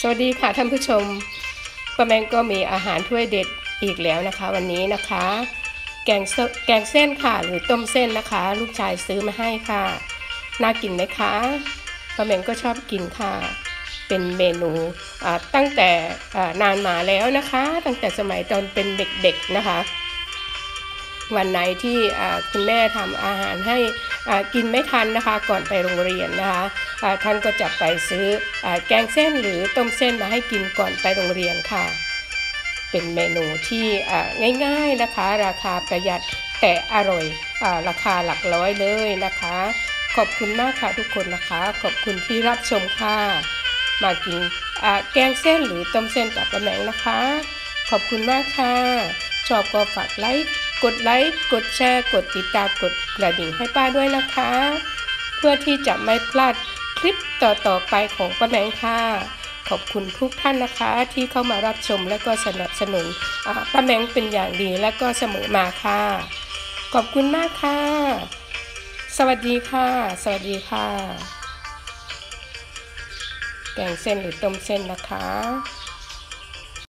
สวัสดีค่ะท่านผู้ชมป้าแมงก็มีอาหารถ้วยเด็ดอีกแล้วนะคะวันนี้นะคะแกงเส้นค่ะหรือต้มเส้นนะคะลูกชายซื้อมาให้ค่ะน่ากินไหมคะป้าแมงก็ชอบกินค่ะเป็นเมนูตั้งแต่นานมาแล้วนะคะตั้งแต่สมัยตอนเป็นเด็กๆนะคะวันไหนที่คุณแม่ทำอาหารให้กินไม่ทันนะคะก่อนไปโรงเรียนนะคะท่านก็จะไปซื้อแกงเส้นหรือต้มเส้นมาให้กินก่อนไปโรงเรียนค่ะเป็นเมนูที่ง่ายๆนะคะราคาประหยัดแต่อร่อยราคาหลักร้อยเลยนะคะขอบคุณมากค่ะทุกคนนะคะขอบคุณที่รับชมค่ะมากินแกงเส้นหรือต้มเส้นกับป้าแมงนะคะขอบคุณมากค่ะชอบก็ฝากกดไลค์กดแชร์กดติดตามกดกระดิ่งให้ป้าด้วยนะคะเพื่อที่จะไม่พลาดคลิปต่อไปของป้าแมงค่ะขอบคุณทุกท่านนะคะที่เข้ามารับชมและก็สนับสนุนป้าแมงเป็นอย่างดีและก็เสมอมาค่ะขอบคุณมากค่ะสวัสดีค่ะสวัสดีค่ะแกงเส้นหรือต้มเส้นนะคะ